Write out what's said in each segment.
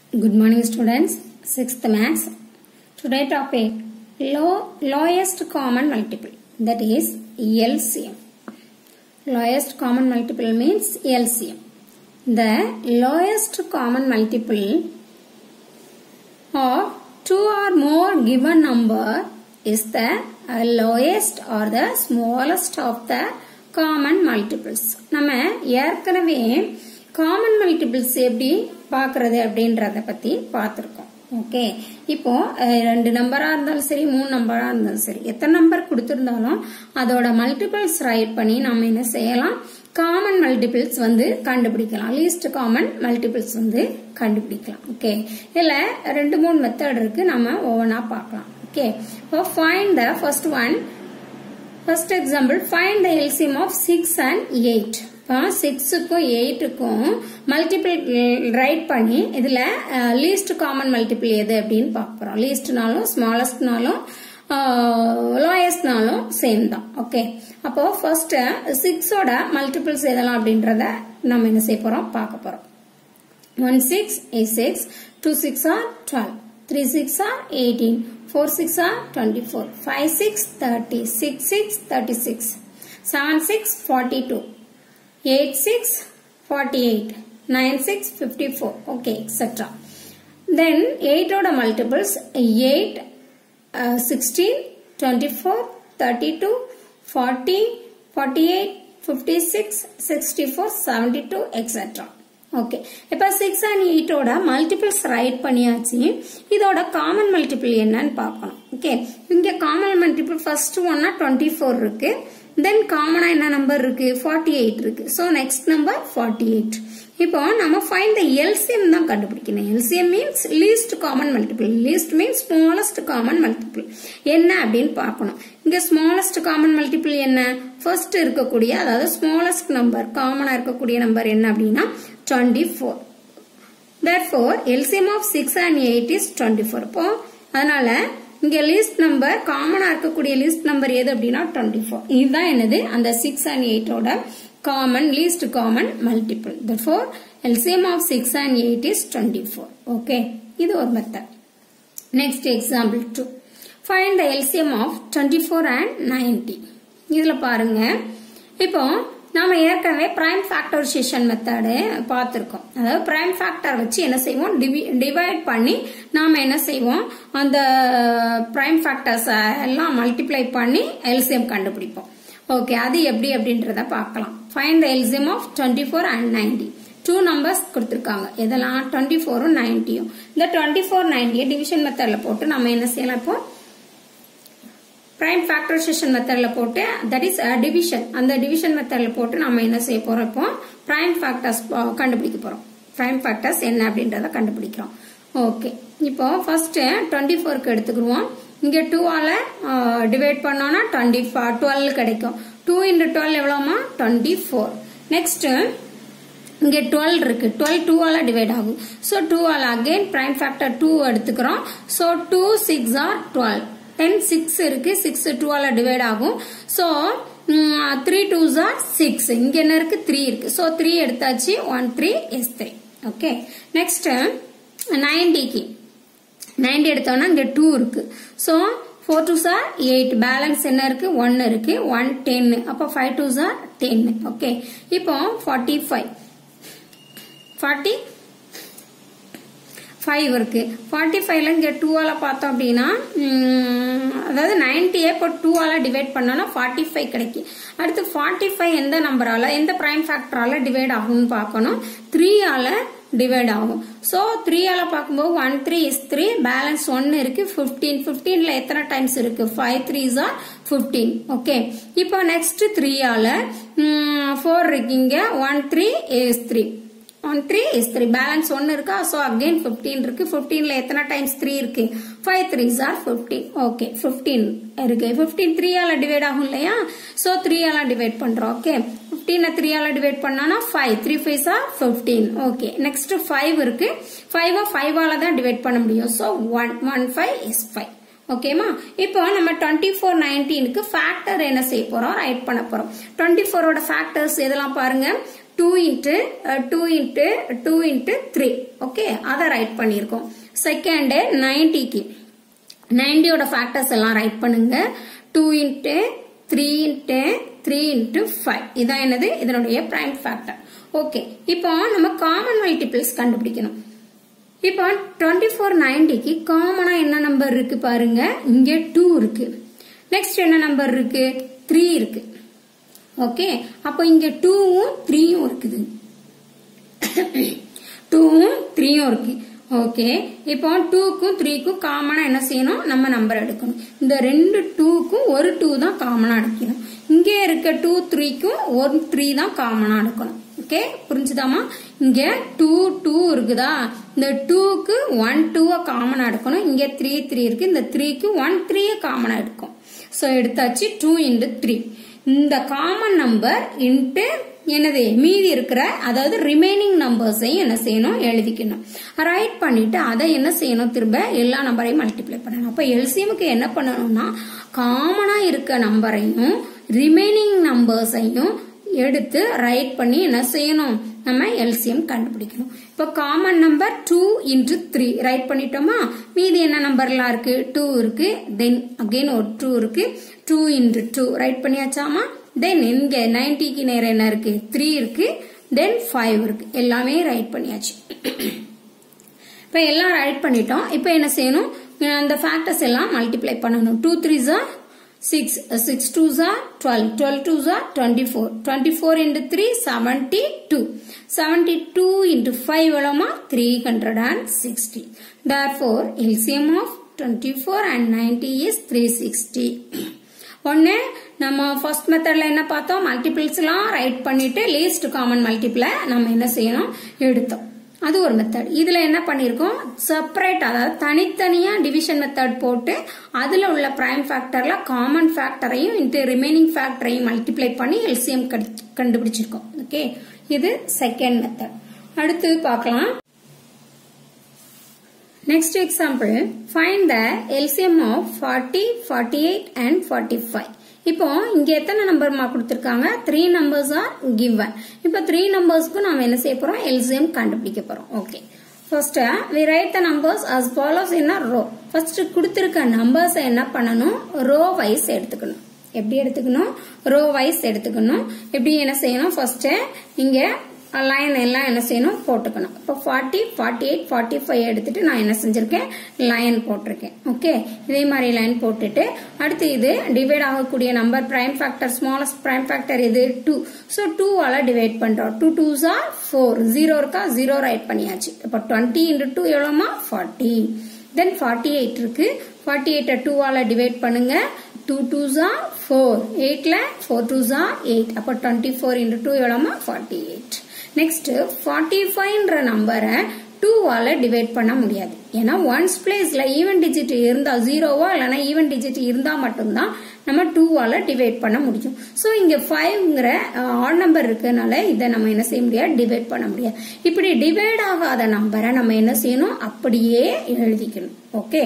Good morning students, 6th maths. Today topic lowest common multiple, that is LCM. Lowest common multiple means LCM. The lowest common multiple of two or more given number is the lowest or the smallest of the common multiples. நம்ம ஏற்கனவே common multiples எப்படி பார்க்கிறது அப்படின்றத பத்தி பார்த்திருக்கோம். Okay, இப்போ ரெண்டு நம்பரா இருந்தாலும் சரி, மூணு நம்பரா இருந்தாலும் சரி, எத்தனை நம்பர் கொடுத்திருந்தாலும் அதோட மல்டிபிள்ஸ் ரைட் பண்ணி நம்ம என்ன செய்யலாம், காமன் மல்டிபிள்ஸ் வந்து கண்டுபிடிக்கலாம். லீஸ்ட் காமன் மல்டிபிள்ஸ் வந்து கண்டுபிடிக்கலாம். ஓகே, இதுல ரெண்டு மூணு மெத்தட் இருக்கு, நம்ம ஒவ்வொன்றா பார்க்கலாம். ஓகே, இப்போ find the first one. First example, find the LCM of 6 and 8. 6க்கும் 8க்கும் மல்டிபிள் ரைட் பண்ணி இதுல லீஸ்ட் காமன் மல்டிபிள் எது அப்படின்னு பார்க்கிறோம். லீஸ்ட்னாலும் ஸ்மாலஸ்ட்னாலும் லோயஸ்ட்னாலும் சேம் தான். ஓகே, அப்போ ஃபர்ஸ்ட் 6ஓட மல்டிபிள்ஸ் எதெல்லாம் அப்படின்றத நம்ம என்ன செய்ய போறோம், பார்க்க போறோம். 1 6 is 6, 2 6 are 12, 3 6 are 18, 4 6 are 24, 5 6 30, 6 6 36, 7 6 42, 8 6 48, 9 6 54, okay, etc. Then 8 oda multiples 8, 16, 24, 32, 40, 48, 56, 64, 72, etc. Okay, இப்ப 6 and 8 ஓட மல்டிபிள்ஸ் ரைட் பண்ணியாச்சு. இதோட காமன் மல்டிபிள் என்னன்னு பார்க்கணும். ஓகே, இங்க காமன் மல்டிபிள் ஃபர்ஸ்ட் ஒன்னா 24 இருக்கு. தென் காமனா என்ன நம்பர் இருக்கு, 48 இருக்கு. So next number 48. இப்போ நம்ம ஃபைண்ட் த எல்சிஎம் தான் கண்டுபிடிக்கணும். LCM means least common multiple. Least means smallest common multiple என்ன அப்படின்னு பார்க்கணும். இங்க ஸ்மாலஸ்ட் காமன் மல்டிபிள் என்ன, ஃபர்ஸ்ட் இருக்கக்கூடிய, அதாவது ஸ்மாலஸ்ட் நம்பர் காமனா இருக்கக்கூடிய நம்பர் என்ன அப்படின்னா 24. Therefore LCM of 6 and 8 is 24. இப்போ அதனால இங்க லீஸ்ட் நம்பர் காமனா இருக்கக்கூடிய லீஸ்ட் நம்பர் எது அப்படின்னா 24. இதுதான் என்னது, அந்த 6 and 8 ஓட common least common multiple. Therefore LCM of 6 and 8 is 24. Okay, இது ஒரு method. Next example 2. Find the LCM of 24 and 90. இதுல பாருங்க, இப்போ நாம ஏற்கனவே பிரைம் ஃபேக்டரைசேஷன் மெத்தடு பார்த்திருக்கோம். அதாவது பிரைம் ஃபேக்டர் வச்சு என்ன செய்வோம், டிவைட் பண்ணி நாம என்ன செய்வோம், அந்த பிரைம் ஃபேக்டர்ஸ் எல்லாம் மல்டிப்ளை பண்ணி எல்சிஎம் கண்டுபிடிப்போம். ஓகே, அது எப்படி அப்படின்றத பார்க்கலாம். Find the LCM of 24 and 90. Two numbers கொடுத்திருக்காங்க, இதெல்லாம் 24 90. இந்த 24 90 டிவிஷன் மெத்தட்ல போட்டு நம்ம என்ன செய்யலாம், இப்போ பிரைம் ஃபேக்டரைசேஷன் மெத்தட்ல போட்டு, தட் இஸ் டிவிஷன், அந்த டிவிஷன் மெத்தட்ல போட்டு நம்ம என்ன செய்ய போறோம், இப்போ பிரைம் ஃபேக்டர்ஸ் கண்டுபிடிக்க போறோம். பிரைம் ஃபேக்டர்ஸ் என்ன அப்படின்றத கண்டுபிடிக்கிறோம். ஓகே, இப்போ ஃபர்ஸ்ட் 24க்கு எடுத்துக்குவோம். இங்க 2 ஆல டிவைட் பண்ணோம்னா 12 கிடைக்கும். 2 into 12 எவ்வளவுமா, 24. நெக்ஸ்ட் இங்க 12 இருக்கு, 12 2 ஆல டிவைட் ஆகும். சோ 2 ஆல அகைன் பிரைம் ஃபேக்டர் 2 எடுத்துக்கிறோம். So 2 6 are 12. 10 6 இருக்கு, 6 2 ஆல டிவைட் ஆகும். So 3 2s are 6. இங்க என்ன இருக்கு, 3 இருக்கு. சோ 3 எடுத்தாச்சு, 1 3 is 3. ஓகே, நெக்ஸ்ட் 90க்கு 90 எடுத்தோம்னா இங்க 2 இருக்கு. So 4 2s are 8. பேலன்ஸ் என்ன இருக்கு, 1 இருக்கு. 1 10. அப்ப 5 2s are 10. ஓகே, இப்போ 45 இருக்கு. 45ல இங்க 2 ஆல பார்த்தோம் அப்படின்னா, அதாவது 90 இப்போ 2 ஆல டிவைட் பண்ணோம்னா 45 கிடைக்கும். அடுத்து 45 எந்த நம்பரால, எந்த பிரைம் ஃபேக்டரால டிவைட் ஆகும்னு பார்க்கணும். 3 ஆல டிவைட் ஆகும். சோ 3 ஆல பார்க்கும்போது 1 3 is 3. பேலன்ஸ் 1 இருக்கு. 15 15ல எத்தனை டைம்ஸ் இருக்கு, 5 3s are 15. ஓகே, இப்போ நெக்ஸ்ட் 3 ஆல 4 இருக்கு. இங்க 1 3 is 3. 1 3 is 3. பேலன்ஸ் 1 இருக்கா. சோ அகைன் 15 இருக்கு. 15ல எத்தனை டைம்ஸ் 3 இருக்கு, 5 3s are 15. ஓகே, 15 இருக்கு. 15 3 ஆல டிவைட் ஆகும் இல்லையா. சோ 3 ஆல டிவைட் பண்றோம். ஓகே, 15 3 ஆல டிவைட் பண்ணானா 5 3 5s are 15. ஓகே, நெக்ஸ்ட் 5 இருக்கு. 5 5 ஆல தான் டிவைட் பண்ண முடியும். So 1 1 5 is 5. ஓகேமா, இப்போ நம்ம 24 19க்கு ஃபேக்டர் என்ன செய்ய போறோம், ரைட் பண்ண போறோம். 24 ஓட ஃபேக்டர்ஸ் எதெல்லாம் பாருங்க, 2 into 3. ஓகே, அதை ரைட் பண்ணியிருக்கோம். செகண்ட் 90க்கு 90 ஓட ஃபேக்டர்ஸ் எல்லாம் ரைட் பண்ணுங்க. 2 into 3 into 3 into 5. இதான் என்னது, இதனுடைய பிரைம் ஃபேக்டர். ஓகே, இப்போ நம்ம காமன் மல்டிபிள்ஸ் கண்டுபிடிக்கணும். இப்போ 2490க்கு காமனா என்ன நம்பர் இருக்கு பாருங்க. இங்க 2 இருக்கு. நெக்ஸ்ட் என்ன நம்பர் இருக்கு, 3 இருக்கு. ஓகே, அப்போ இங்க 2வும் 3யும் இருக்குது. 2வும் 3யும் இருக்கு. ஓகே, இப்போ 2க்கும் 3க்கும் காமனா என்ன செய்யணும், நம்ம நம்பர் எடுக்கணும். இந்த ரெண்டு 2க்கும் ஒரு 2 தான் காமனா எடுக்கணும். இங்க இருக்க 2 3க்கும் ஒரு 3 தான் காமனா எடுக்கணும். ஓகே, புரிஞ்சுதாமா? இங்க 2 2 இருக்குதா, இந்த 2க்கு 1 2 காமனா எடுக்கணும். இங்க 3 3 இருக்கு, இந்த 3க்கு 1 3 காமனா எடுக்கும். சோ எடுத்தாச்சு. 2 into 3. இந்த காமன் நம்பர் இன்ட்டு என்னது மீதி இருக்கிற, அதாவது ரிமைனிங் நம்பர்ஸையும் என்ன செய்யணும், எழுதிக்கணும். ரைட் பண்ணிட்டு அதை என்ன செய்யணும், திரும்ப எல்லா நம்பரையும் மல்டிப்ளை பண்ணணும். அப்ப எல்சிஎம்க்கு என்ன பண்ணணும்னா, காமனா இருக்க நம்பரையும் ரிமைனிங் நம்பர்ஸையும் எடுத்து ரைட் பண்ணி என்ன செய்யணும், நம்ம எல்சிஎம் கண்டுபிடிக்கணும். இப்போ காமன் நம்பர் 2 into 3 ரைட் பண்ணிட்டோமா. மீதி என்ன நம்பர்லாம் இருக்கு, 2 இருக்கு, தென் அகைன் ஒரு 2 இருக்கு. 2 into 2 ரைட் பண்ணியாச்சாமா. தென் இங்க 90க்கு நேரம் என்ன இருக்கு, 3 இருக்கு, தென் 5 இருக்கு. எல்லாமே ரைட் பண்ணியாச்சு. இப்ப எல்லாம் ரைட் பண்ணிட்டோம். இப்ப என்ன செய்யணும், அந்த ஃபேக்டர்ஸ் எல்லாம் மல்டிப்ளை பண்ணணும். 2 3s are 6, 6 2s are 12, 12 2s are 24, 24 into 3 72, 72 into 5 எவ்வளவுமா, 360. Therefore LCM of 24 and 90 is 360. ஒன்னு நம்ம ஃபர்ஸ்ட் மெத்தட்ல என்ன பார்த்தோம், மல்டிபிள்ஸ் எல்லாம் ரைட் பண்ணிட்டு லீஸ்ட் காமன் மல்டிபிளை நம்ம என்ன செய்யணும், எடுத்தோம். அது ஒரு மெத்தட். இதுல என்ன பண்ணிருக்கோம், செப்பரேட், அதாவது தனித்தனியா டிவிஷன் மெத்தட் போட்டு அதுல உள்ள பிரைம் ஃபேக்டர்ல காமன் ஃபேக்டரையும் இன்டு ரிமைனிங் ஃபேக்டரையும் மல்டிப்ளை பண்ணி எல்சிஎம் கண்டுபிடிச்சிருக்கோம். ஓகே, இது செகண்ட் மெத்தட். அடுத்து பார்க்கலாம். Next example, find the LCM of 40, 48 and 45. இப்போ இங்க எத்தனை நம்பர் கொடுத்திருக்காங்க, 3 numbers are given. இப்போ 3 numbersக்கு நாம என்ன செய்ய போறோம், LCM கண்டுபிடிக்க போறோம். Okay, first we write the numbers as follows in a row. First கொடுத்திருக்க நம்பர்ஸ் என்ன பண்ணணும், ரோ வைஸ் எடுத்துக்கணும். எப்படி எடுத்துக்கணும், ரோ வைஸ் எடுத்துக்கணும். எப்படி என்ன செய்யணும், ஃபர்ஸ்ட் இங்க லைன் எல்லாம் என்ன செய்யணும், போட்டுக்கணும். இப்போ 40, 48, 45 எடுத்துட்டு நான் என்ன செஞ்சிருக்கேன், லைன் போட்டிருக்கேன். ஓகே, இதே மாதிரி லைன் போட்டுட்டு அடுத்து இது டிவைட் ஆகக்கூடிய number prime factor, smallest prime factor இது 2. ஸோ 2 ஆல டிவைட் பண்றோம். 2 2s are 4, 0 இருக்கா, 0 ரைட் பண்ணியாச்சு. இப்போ 20 into 2 எவ்வளவுமா, 40. தென் 48 இருக்கு, 48 2 ஆல டிவைட் பண்ணுங்க. 2 2s are 4, 8ல 4 2s are 8. அப்போ 24 into 2 எவ்வளவுமா, 48. நெக்ஸ்ட் 45ன்ற நம்பரை 2 ஆல டிவைட் பண்ண முடியாது. ஏன்னா ஒன்ஸ் பிளேஸ்ல ஈவன் டிஜிட் இருந்தா, ஜீரோவா இல்லைன்னா ஈவன் டிஜிட் இருந்தா மட்டும்தான் நம்ம 2 ஆல டிவைட் பண்ண முடியும். சோ இங்க 5ங்கிற ஆட் நம்பர் இருக்கனால இதை நம்ம என்ன செய்ய முடியாது, டிவைட் பண்ண முடியாது. இப்படி டிவைட் ஆகாத நம்பரை நம்ம என்ன செய்யணும், அப்படியே எழுதிக்கணும். ஓகே,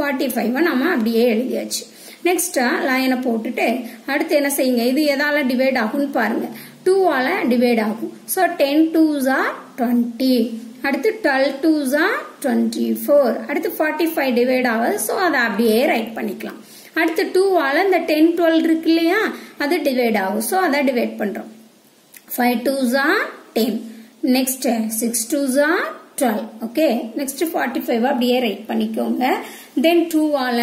45 நம்ம அப்படியே எழுதியாச்சு. நெக்ஸ்ட் லைனை போட்டுட்டு அடுத்து என்ன செய்யுங்க, இது எதால டிவைட் ஆகும்னு பாருங்க. 2 ஆல டிவைட் ஆகும். So 10 2s are 20. அடுத்து 12 2s are 24. அடுத்து 45 டிவைட் ஆகுது. சோ அதை அப்படியே ரைட் பண்ணிக்கலாம். அடுத்து 2 ஆல இந்த 10 12 இருக்கு இல்லையா, அது டிவைட் ஆகும். சோ அதை டிவைட் பண்றோம். 5 2s are 10. Next 6 2s are 12. Okay, next 45 அப்படியே ரைட் பண்ணிக்கோங்க. தென் 2 ஆல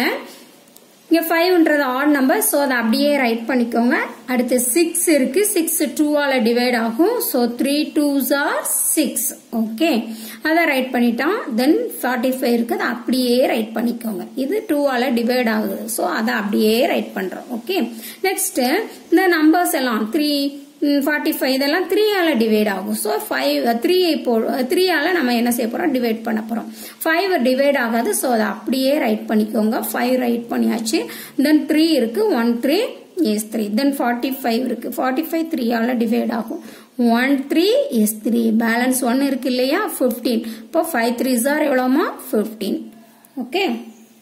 இங்க 5ன்றது ஆட் நம்பர். சோ அதை அப்படியே ரைட் பண்ணிக்கோங்க. அடுத்து 6 இருக்கு, 6 2 ஆல டிவைட் ஆகும். So 3 2s are 6. ஓகே, அதை ரைட் பண்ணிட்டோம். தென் 45 இருக்கு, அதை அப்படியே ரைட் பண்ணிக்கோங்க. இது 2 ஆல டிவைட் ஆகுது. சோ அதை அப்படியே ரைட் பண்றோம். ஓகே, நெக்ஸ்ட் இந்த நம்பர்ஸ் எல்லாம் 3 45 இதெல்லாம் 3 ஆல டிவைட் ஆகும். சோ 3 ஆல நம்ம என்ன செய்ய போறோம், டிவைட் பண்ண போறோம். 5 டிவைட் ஆகாது. சோ அதை அப்படியே ரைட் பண்ணிக்கோங்க. 5 ரைட் பண்ணியாச்சு. தென் 3 இருக்கு, 1 3 is 3. தென் 45 இருக்கு, 45 3 ஆல டிவைட் ஆகும். 1 3 is 3. பேலன்ஸ் 1 இருக்கு இல்லையா, 15. இப்போ 5 3s are எவ்வளவுமா, 15. ஓகே,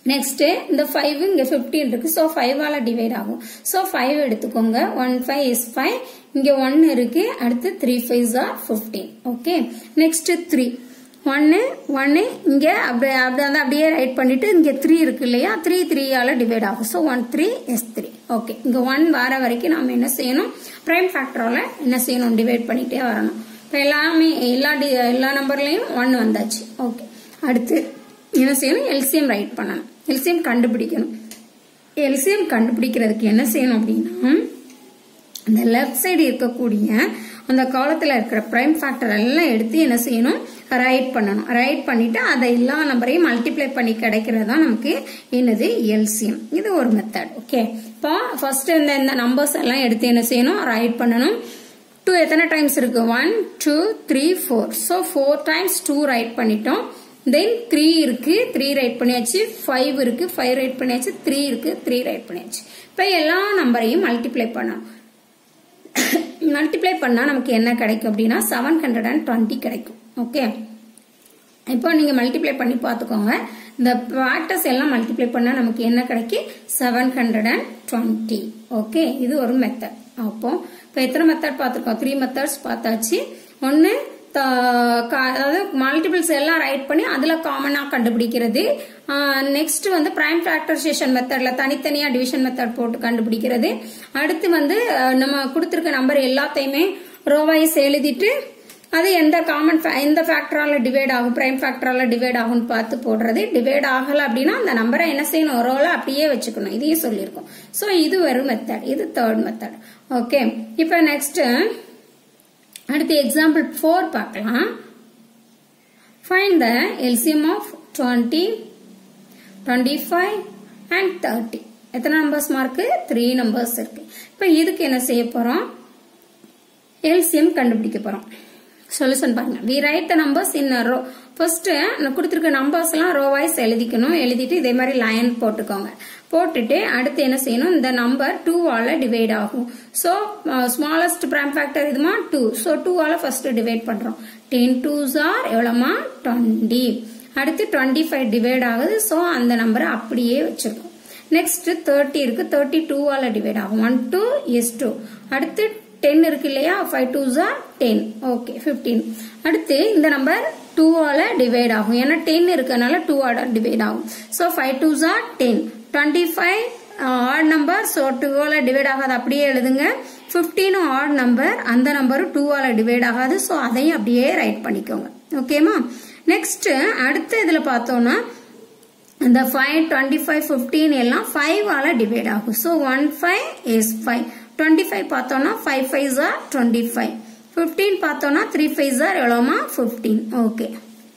நெக்ஸ்ட் இந்த 5 இங்க 15 இருக்கு. சோ 5 ஆல டிவைட் ஆகும். சோ 5 எடுத்துக்கோங்க. 1 5 is 5. இங்க 1 இருக்கு. அடுத்து 3 5s are 15. ஓகே. நெக்ஸ்ட் 3 1 இங்க அப்படியே ரைட் பண்ணிட்டு இங்க 3 இருக்கு இல்லையா? 3 3 ஆல டிவைட் ஆகும். So 1 3 is 3. ஓகே. இங்க 1 வர வரைக்கும் நாம என்ன செய்யணும்? பிரைம் ஃபேக்டரால என்ன செய்யணும்? டிவைட் பண்ணிட்டே வரணும். இப்ப எல்லா நம்பர்லயும் 1 வந்தாச்சு. ஓகே. அடுத்து என்ன செய்யணும்? எல்சிஎம் ரைட் பண்ணணும். எல்சிஎம் கண்டுபிடிக்கணும். எல்சிஎம் கண்டுபிடிக்கிறதுக்கு என்ன செய்யணும் அப்படின்னா, இந்த லெஃப்ட் சைடு இருக்கக்கூடிய அந்த காலத்துல இருக்கிற பிரைம் ஃபேக்டர் எல்லாம் எடுத்து என்ன செய்யணும்? ரைட் பண்ணணும். ரைட் பண்ணிட்டு அதை எல்லா நம்பரையும் மல்டிப்ளை பண்ணி கிடைக்கிறதா நமக்கு என்னது? எல்சிஎம். இது ஒரு மெத்தட். ஓகே. இப்போ ஃபர்ஸ்ட் இந்த நம்பர்ஸ் எல்லாம் எடுத்து என்ன செய்யணும்? ரைட் பண்ணணும். 2 எத்தனை டைம்ஸ் இருக்கு? 1 2 3 4. சோ 4 டைம்ஸ் 2 ரைட் பண்ணிட்டோம். தென் 3 இருக்கு, 3 ரைட் பண்ணியாச்சு. 5 இருக்கு, 5 ரைட் பண்ணியாச்சு. 3 இருக்கு, 3 ரைட் பண்ணியாச்சு. இப்ப எல்லா நம்பரையும் மல்டிப்ளை பண்ணணும். மல்டிப்ளை பண்ணா நமக்கு என்ன கிடைக்கும் அப்படின்னா 720 கிடைக்கும். ஓகே. இப்போ நீங்க மல்டிப்ளை பண்ணி பாத்துக்கோங்க. இந்த ஃபேக்டர்ஸ் எல்லாம் மல்டிப்ளை பண்ணா நமக்கு என்ன கிடைக்கும்? 720. ஓகே. இது ஒரு மெத்தட். அப்போ இப்போ எத்தனை மெத்தட் பார்த்திருக்கோம்? 3 மெத்தட்ஸ் பார்த்தாச்சு. ஒன்னு அதாவது மல்டிபிள்ஸ் எல்லாம் ரைட் பண்ணி அதுல காமனா கண்டுபிடிக்கிறது. நெக்ஸ்ட் வந்து பிரைம் ஃபேக்டரைசேஷன் மெத்தட்ல தனித்தனியா டிவிஷன் மெத்தட் போட்டு கண்டுபிடிக்கிறது. அடுத்து வந்து நம்ம கொடுத்திருக்க நம்பர் எல்லாத்தையுமே ரோவைஸ் எழுதிட்டு அது எந்த ஃபேக்டரால டிவைட் ஆகும், பிரைம் ஃபேக்டரால டிவைட் ஆகும்னு பார்த்து போடுறது. டிவைட் ஆகல அப்படின்னா அந்த நம்பரை என்ன செய்யணும்? ரோல அப்படியே வச்சுக்கணும். இதையும் சொல்லியிருக்கோம். சோ இது ஒரு மெத்தட். இது தேர்ட் மெத்தட். ஓகே. இப்ப நெக்ஸ்ட் அடுத்து எக்ஸாம்பிள் 4 பார்க்கலாம். Find the LCM of 20, 25 and 30. எத்தனை நம்பர்ஸ் இருக்கு? 3 நம்பர்ஸ் இருக்கு. இப்ப இதுக்கு என்ன செய்ய போறோம்? LCM கண்டுபிடிக்க போறோம். சொல்யூஷன் பாருங்க. We write the numbers in a row. First கொடுத்திருக்க நம்பர்ஸ் எல்லாம் ரோ வைஸ் எழுதிக்கணும். எழுதிட்டு இதே மாதிரி லைன் போட்டுக்கோங்க. போட்டுட்டு அடுத்து என்ன செய்யணும்? இந்த நம்பர் 2 ஆல டிவைட் ஆகும். சோ ஸ்மாலஸ்ட் பிரைம் ஃபேக்டர் இதுமா 2. சோ 2 ஆல ஃபர்ஸ்ட் டிவைட் பண்றோம். 10 2s are எவ்வளவுமா? 20. அடுத்து 25 டிவைட் ஆகுது. சோ அந்த நம்பரை அப்படியே வச்சிருக்கோம். நெக்ஸ்ட் 30 இருக்கு. 30 2 ஆல டிவைட் ஆகும். 1 2 is 2. அடுத்து 10 இருக்கு இல்லையா? 5 2s are 10. ஓகே. 15. அடுத்து இந்த நம்பர் 2 ஆல டிவைட் ஆகும். ஏன்னா 10 இருக்கனால 2 ஆல டிவைட் ஆகும். So 5 2s are 10. 25 odd number. So 2 ஆல டிவைட் ஆகாது, அப்படியே எழுதுங்க. 15 ஆட் நம்பர். அந்த நம்பரும் 2 ஆல டிவைட் ஆகாது. சோ அதையும் அப்படியே ரைட் பண்ணிக்கோங்க. ஓகேமா? நெக்ஸ்ட் அடுத்து இதுல பார்த்தோம்னா இந்த 5 25 15 எல்லாம் 5 ஆல டிவைட் ஆகும். So 1 5 is 5. 25 பார்த்தோம்னா 5 5s are 25. 15 பார்த்தோம்னா 3 5s are எவ்வளவுமா? 15. ஓகே.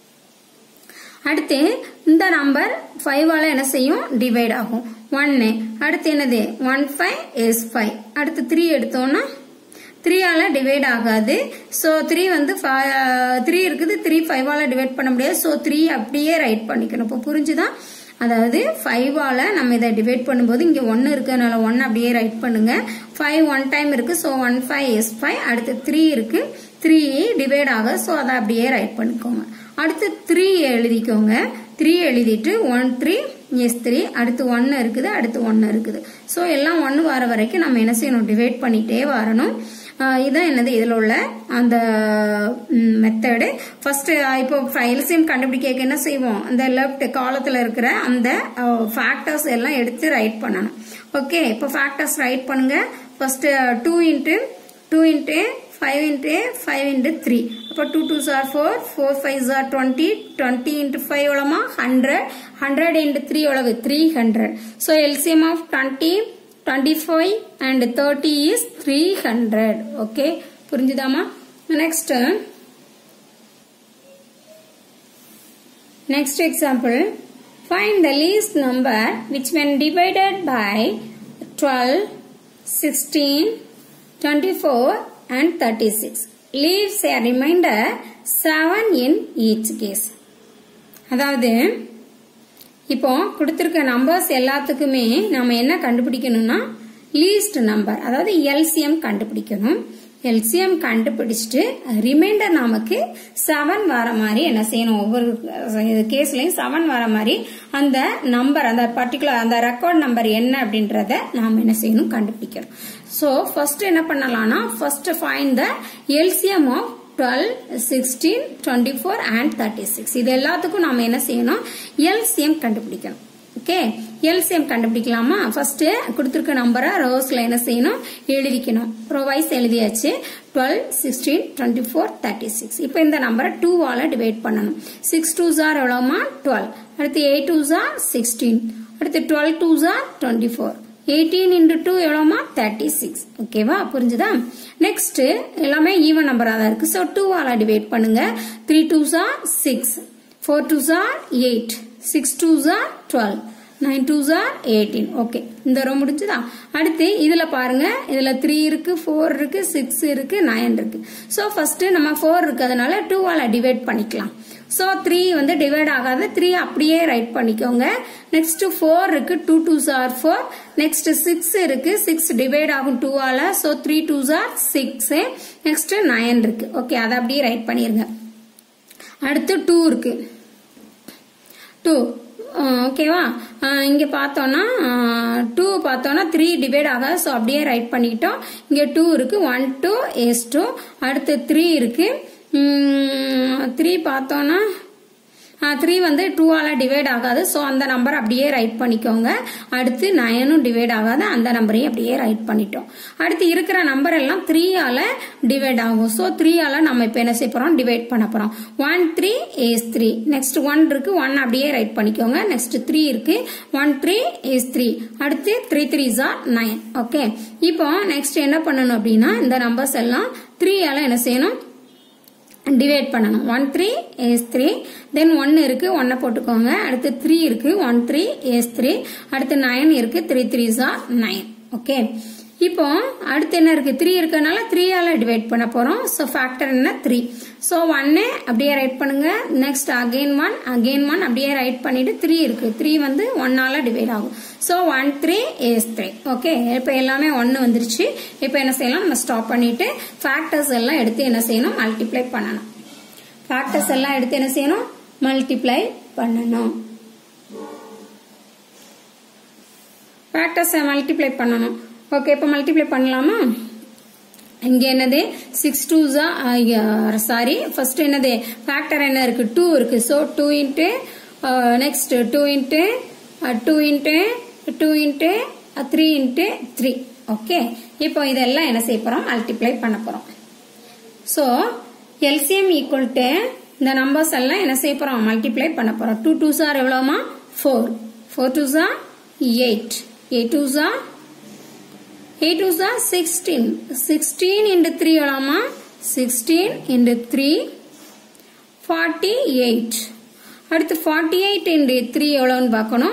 அடுத்து இந்த நம்பர் 5 ஆல என்ன செய்யும்? டிவைட் ஆகும். 1. அடுத்து என்னது? 1 5 is 5. அடுத்து 3 எடுத்தோம்னா 3 ஆல டிவைட் ஆகாது. சோ 3 வந்து 3 இருக்குது. 3 5 ஆல டிவைட் பண்ண முடியாது. சோ 3 அப்படியே ரைட் பண்ணிக்கணும். இப்போ புரிஞ்சுதா? அதாவது 5 ஆல நம்ம இதை டிவைட் பண்ணும்போது இங்க 1 இருக்கனால 1 அப்படியே ரைட் பண்ணுங்க. 5 1 டைம் இருக்கு. So 1 5 is 5. அடுத்து 3 இருக்கு. 3 டிவைட் ஆக. சோ அதை அப்படியே ரைட் பண்ணிக்கோங்க. அடுத்து 3 எழுதிக்கோங்க. 3 எழுதிட்டு 1 3 is 3. அடுத்து 1 இருக்குது. அடுத்து 1 இருக்குது. சோ எல்லாம் 1 வர வரைக்கும் நம்ம என்ன செய்யணும்? டிவைட் பண்ணிட்டே வரணும். இதான் என்னது இதுல உள்ள அந்த மெத்தடு. ஃபர்ஸ்ட் இப்போ எல்சிஎம் கண்டுபிடிக்க என்ன செய்வோம்? அந்த லெஃப்ட் காலத்துல இருக்கிற அந்த ஃபேக்டர்ஸ் எல்லாம் எடுத்து ரைட் பண்ணணும். ஓகே. இப்போ ஃபேக்டர்ஸ் ரைட் பண்ணுங்க. First 2 into 2 into 5 into 5 into 3. அப்போ 2 2s are 4. 4 5s are 20. 20 into 5 எவ்வளவுமா? 100. 100 into 3 எவ்வளவு? 300. So LCM of 20 25 and 30 is 300. Okay. புரிஞ்சுதாமா? Next example. Find the least number which when divided by 12, 16, 24 and 36 leaves a remainder 7 in each case. அதாவது இப்போ கொடுத்திருக்க numbers எல்லாத்துக்குமே நாம என்ன கண்டுபிடிக்கணும்னா least number, அதாவது LCM கண்டுபிடிக்கணும். LCM கண்டுபிடிச்சிட்டு ரிமைண்டர் நமக்கு 7 வர மாதிரி என்ன செய்யணும், ஒவ்வொரு கேஸ்லயும் 7 வர மாதிரி அந்த நம்பர், அந்த பர்டிகுலர் அந்த ரெக்கார்ட் நம்பர் என்ன அப்படின்றத நாம என்ன செய்யணும், கண்டுபிடிக்கணும். சோ ஃபர்ஸ்ட் என்ன பண்ணலாம்னா, first find the LCM of 12, 16, 24 and 36. இது எல்லாத்துக்கும் நாம என்ன செய்யணும், LCM கண்டுபிடிக்கணும். Okay, LCM கண்டுபிடிக்கலாமா? ஃபர்ஸ்ட் கொடுத்திருக்க நம்பரை ரோஸ்ல என்ன செய்யணும், எழுதிக்கணும். ரோ வைஸ் எழுதியாச்சு. 12, 16, 24, 36. இப்போ இந்த நம்பரை 2 ஆல டிவைட் பண்ணணும். 6 2s are எவ்வளவுமா, 12. அடுத்து 8 2s are 16. அடுத்து 12 2s are 24. 18 into 2 எவ்வளவுமா, 36. ஓகேவா, புரிஞ்சுதா? நெக்ஸ்ட் எல்லாமே ஈவன் நம்பரா தான் இருக்கு. சோ 2 ஆல டிவைட் பண்ணுங்க. 3 2s are 6, 4 2s are 8, 6 2s are 12, 9 2s are 18. Okay, இந்த ரோ முடிஞ்சதா? அடுத்து இதுல பாருங்க, இதுல 3 இருக்கு, 4 இருக்கு, 6 இருக்கு, 9 இருக்கு. சோ ஃபர்ஸ்ட் நம்ம 4 இருக்கிறதுனால 2 ஆல டிவைட் பண்ணிக்கலாம். சோ 3 வந்து டிவைட் ஆகாது, 3 அப்படியே ரைட் பண்ணிக்கோங்க. நெக்ஸ்ட் 4 இருக்கு, 2 2s are 4. நெக்ஸ்ட் 6 இருக்கு, 6 டிவைட் ஆகும் 2 ஆல. So 3 2s are 6. நெக்ஸ்ட் 9 இருக்கு. ஓகே, அதை அப்படியே ரைட் பண்ணிருங்க. அடுத்து 2 இருக்கு, 2. ஓகேவா, இங்க பார்த்தோம்னா 2 பார்த்தோம்னா 3 டிவைட் ஆகாது. சோ அப்படியே ரைட் பண்ணிக்கிட்டோம். இங்க 2 இருக்கு, 1 2 is 2. அடுத்து 3 இருக்கு, 3 பார்த்தோம்னா 3 வந்து 2 ஆல டிவைட் ஆகாது. சோ அந்த நம்பர் அப்படியே ரைட் பண்ணிக்கோங்க. அடுத்து 9 டிவைட் ஆகாது, அந்த நம்பரையும் அப்படியே ரைட் பண்ணிட்டோம். அடுத்து இருக்கிற நம்பர் எல்லாம் 3 ஆல டிவைட் ஆகும். சோ 3 ஆல நம்ம இப்ப என்ன செய்ய போறோம், டிவைட் பண்ண போறோம். 1 3 is 3. நெக்ஸ்ட் 1 இருக்கு, 1 அப்படியே ரைட் பண்ணிக்கோங்க. நெக்ஸ்ட் 3 இருக்கு, 1 3 is 3. அடுத்து 3 3s are 9. ஓகே, இப்போ நெக்ஸ்ட் என்ன பண்ணணும் அப்படின்னா, இந்த நம்பர்ஸ் எல்லாம் 3 ஆல என்ன செய்யணும், டிவைட் பண்ணணும். 1 3 is 3. தென் 1 இருக்கு, 1 போட்டுக்கோங்க. அடுத்து 3 இருக்கு, 1 3 is 3. அடுத்து 9 இருக்கு, 3 3s are 9. ஓகே, இப்போ அடுத்து என்ன இருக்கு, 3 இருக்கனால 3 ஆல டிவைட் பண்ண போறோம். சோ ஃபேக்டர் என்ன, 3. சோ 1 அப்படியே ரைட் பண்ணுங்க. நெக்ஸ்ட் அகைன் 1 அப்படியே ரைட் பண்ணிட்டு 3 இருக்கு, 3 வந்து 1 ஆல டிவைட் ஆகும். So 1 3 is 3. ஓகே, இப்போ எல்லாமே 1 வந்துருச்சு. இப்போ என்ன செய்யலாம், நம்ம ஸ்டாப் பண்ணிட்டு ஃபேக்டர்ஸ் எல்லாம் எடுத்து என்ன செய்யணும், மல்டிப்ளை பண்ணணும். ஃபேக்டர்ஸ் எல்லாம் எடுத்து என்ன செய்யணும், மல்டிப்ளை பண்ணணும். ஃபேக்டர்ஸ் மல்டிப்ளை பண்ணணும். ஓகே, இப்போ மல்டிப்ளை பண்ணலாமா? இங்க என்னது 6 2s சாரி, ஃபர்ஸ்ட் என்னது ஃபேக்டர் என்ன இருக்கு, 2 இருக்கு. So 2 into next 2 into 2 into 2 into 3 into 3. Okay, இப்போ இதெல்லாம் என்ன செய்ய போறோம், மல்டிப்ளை பண்ண போறோம். சோ LCM ஈக்குவல் டு இந்த நம்பர்ஸ் எல்லாம் என்ன செய்ய போறோம், மல்டிப்ளை பண்ண போறோம். 2 2s are எவ்வளவுமா, 4, 4 2s are 8, 8 2s are 8 2s are 16, 16 into 3 எவ்வளவுமா, 16 into 3 48. அடுத்து 48 into 3 எவ்வளவுன்னு பார்க்கணும்,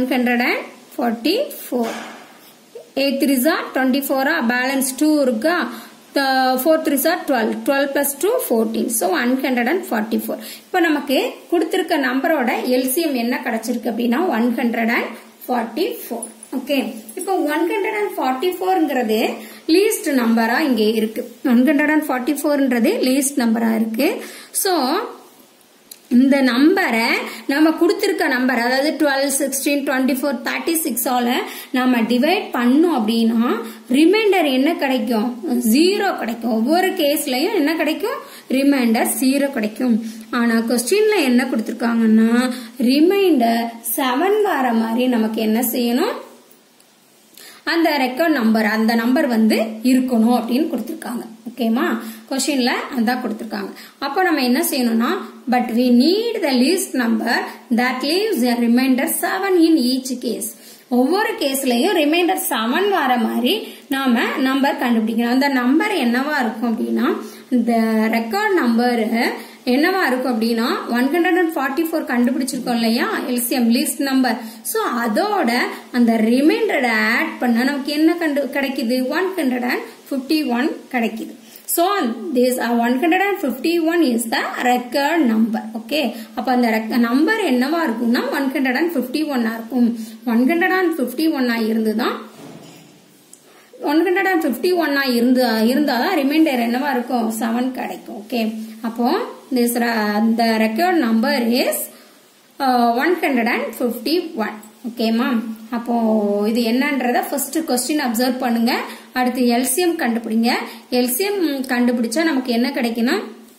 144. 8 3s are 24. பேலன்ஸ் 2 இருக்கா, 4 3s are 12, 12 plus 2 14. so 144. இப்போ நமக்கு கொடுத்திருக்க நம்பரோட LCM என்ன கிடைச்சிருக்கு அப்படின்னா 144. ஓகே, இப்போ 144ங்கிறது லீஸ்ட் நம்பரா இங்க இருக்கு. 144ன்றது லீஸ்ட் நம்பரா இருக்கு. சோ இந்த நம்பரை நம்ம கொடுத்திருக்க நம்பர், அதாவது 12 16 24 36 ஆல நம்ம டிவைட் பண்ணோம் அப்படின்னா ரிமைண்டர் என்ன கிடைக்கும், 0 கிடைக்கும். ஒவ்வொரு கேஸ்லயும் என்ன கிடைக்கும், ரிமைண்டர் 0 கிடைக்கும். ஆனா क्वेश्चनல என்ன கொடுத்திருக்காங்கன்னா ரிமைண்டர் 7 வர மாதிரி நமக்கு என்ன செய்யணும், அந்த ரெக்கார்ட் நம்பர், அந்த நம்பர் வந்து இருக்கணும் அப்படின்னு கொடுத்திருக்காங்க. ஓகேமா, क्वेश्चनல அதான் கொடுத்திருக்காங்க. அப்போ நம்ம என்ன செய்யணும்னா, but we need the least number that leaves a remainder 7 in each case. ஒவ்வொரு கேஸ்லயும் ரிமைண்டர் 7 வர மாதிரி நாம நம்பர் கண்டுபிடிக்கணும். அந்த நம்பர் என்னவா இருக்கும் அப்படின்னா, இந்த ரெக்கார்ட் நம்பர் என்னவா இருக்கும் அப்படின்னா 144 கண்டுபிடிச்சிருக்கோம் இல்லையா, LCM லீஸ்ட் நம்பர். சோ அதோட அந்த ரிமைண்டர் ஆட் பண்ண நமக்கு என்ன கிடைக்குது, 151 கிடைக்குது. So this 151 is the record number. Okay, அப்ப அந்த நம்பர் என்னவா இருக்கும்னா 151 இருக்கும். 151 இருந்துதான் 151 இருந்தாதான் ரிமைண்டர் என்னவா இருக்கும் 7 கிடைக்கும். ஓகே, அப்போ the record number is 151. ஓகேமா, அப்போ இது என்னன்றத ஃபர்ஸ்ட் क्वेश्चन அப்சர்வ் பண்ணுங்க. அடுத்து எல்சிஎம் கண்டுபிடிங்க. எல்சிஎம் கண்டுபிடிச்சா நமக்கு என்ன கிடைக்கும்னா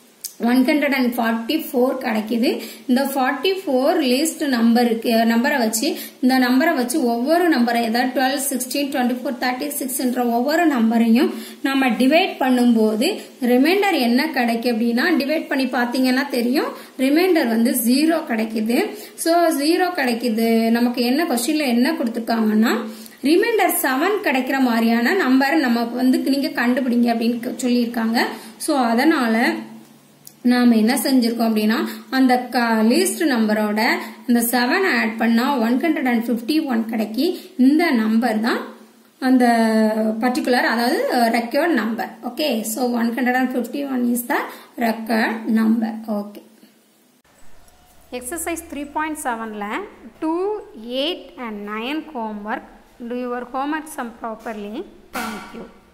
144 கிடைக்குது. இந்த 44 லிஸ்ட் நம்பரை வச்சு இந்த நம்பரை வச்சு ஒவ்வொரு நம்பரை ஏதாவது 12, 16, 24, 36 என்ற ஒவ்வொரு நம்பரையும் நம்ம டிவைட் பண்ணும்போது ரிமைண்டர் என்ன கிடைக்கும் அப்படின்னா, டிவைட் பண்ணி பாத்தீங்கன்னா தெரியும், ரிமைண்டர் வந்து 0 கிடைக்குது. சோ 0 கிடைக்குது. நமக்கு என்ன क्वेश्चनல என்ன கொடுத்திருக்காங்கன்னா, ரிமைண்டர் 7 கிடைக்கிற மாதிரியான நம்பர் நம்ம வந்து நீங்க கண்டுபிடிங்க அப்படின்னு சொல்லியிருக்காங்க. சோ அதனால நாம என்ன செஞ்சிருக்கோம் அப்படின்னா, அந்த லிஸ்ட் நம்பரோட அந்த 7 ஆட் பண்ணா 151 கிடைக்கி. இந்த நம்பர் தான் அந்த பர்டிகுலர், அதாவது record number. Okay, so 151 is the record number. Okay, exercise 3.7ல 2, 8 and 9 homework. Do your homework sum properly. Thank you.